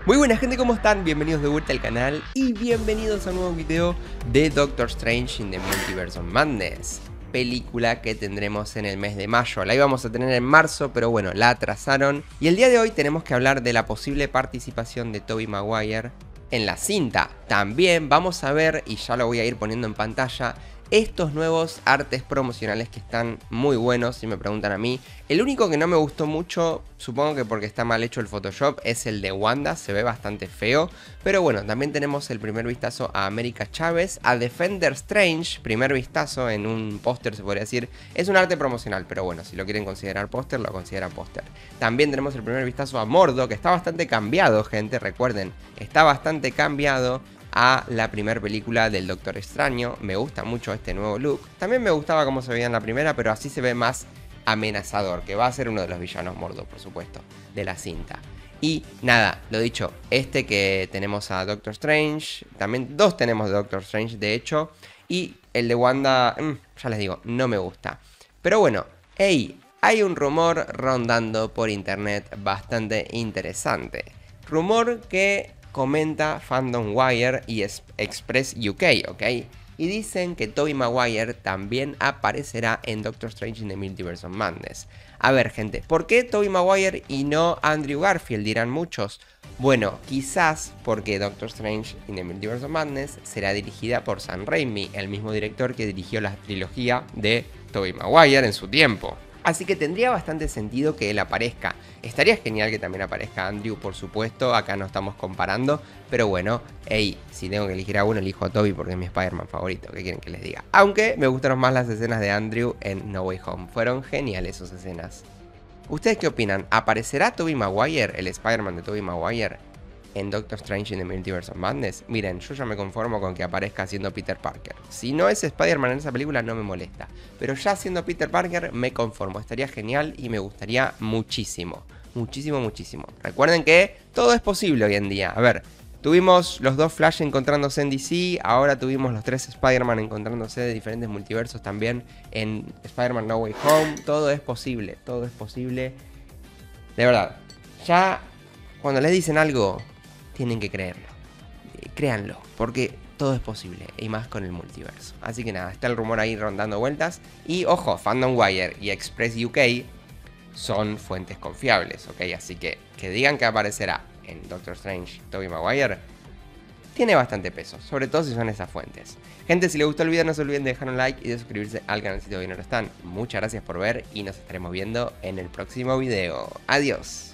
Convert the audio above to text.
Muy buena gente, ¿cómo están? Bienvenidos de vuelta al canal y bienvenidos a un nuevo video de Doctor Strange in the Multiverse of Madness, película que tendremos en el mes de mayo. La íbamos a tener en marzo, pero bueno, la atrasaron. Y el día de hoy tenemos que hablar de la posible participación de Tobey Maguire en la cinta. También vamos a ver, y ya lo voy a ir poniendo en pantalla, estos nuevos artes promocionales que están muy buenos, si me preguntan a mí. El único que no me gustó mucho, supongo que porque está mal hecho el Photoshop, es el de Wanda, se ve bastante feo. Pero bueno, también tenemos el primer vistazo a América Chávez, a Defender Strange, primer vistazo en un póster se podría decir. Es un arte promocional, pero bueno, si lo quieren considerar póster, lo consideran póster. También tenemos el primer vistazo a Mordo, que está bastante cambiado, gente, recuerden, está bastante cambiado a la primera película del Doctor Extraño. Me gusta mucho este nuevo look. También me gustaba cómo se veía en la primera, pero así se ve más amenazador, que va a ser uno de los villanos Mordo, por supuesto, de la cinta. Y nada, lo dicho, este que tenemos a Doctor Strange, también dos tenemos de Doctor Strange de hecho, y el de Wanda, ya les digo, no me gusta. Pero bueno, hey, hay un rumor rondando por internet bastante interesante. Rumor que comenta Fandom Wire y Express UK, ¿ok? Y dicen que Tobey Maguire también aparecerá en Doctor Strange in the Multiverse of Madness. A ver, gente, ¿por qué Tobey Maguire y no Andrew Garfield? Dirán muchos. Bueno, quizás porque Doctor Strange in the Multiverse of Madness será dirigida por Sam Raimi, el mismo director que dirigió la trilogía de Tobey Maguire en su tiempo. Así que tendría bastante sentido que él aparezca. Estaría genial que también aparezca Andrew, por supuesto. Acá no estamos comparando. Pero bueno, hey, si tengo que elegir a uno, elijo a Tobey porque es mi Spider-Man favorito. ¿Qué quieren que les diga? Aunque me gustaron más las escenas de Andrew en No Way Home. Fueron geniales esas escenas. ¿Ustedes qué opinan? ¿Aparecerá Tobey Maguire, el Spider-Man de Tobey Maguire, en Doctor Strange in the Multiverse of Madness? Miren, yo ya me conformo con que aparezca siendo Peter Parker. Si no es Spider-Man en esa película no me molesta, pero ya siendo Peter Parker me conformo. Estaría genial y me gustaría muchísimo. Muchísimo, muchísimo. Recuerden que todo es posible hoy en día. A ver, tuvimos los dos Flash encontrándose en DC, ahora tuvimos los tres Spider-Man encontrándose de diferentes multiversos también en Spider-Man No Way Home. Todo es posible, todo es posible. De verdad, ya cuando les dicen algo, tienen que creerlo. Créanlo, porque todo es posible, y más con el multiverso. Así que nada, está el rumor ahí rondando vueltas. Y ojo, Fandom Wire y Express UK son fuentes confiables, ¿ok? Así que digan que aparecerá en Doctor Strange Tobey Maguire tiene bastante peso, sobre todo si son esas fuentes. Gente, si les gustó el video no se olviden de dejar un like y de suscribirse al canal si todavía no lo están. Muchas gracias por ver y nos estaremos viendo en el próximo video. Adiós.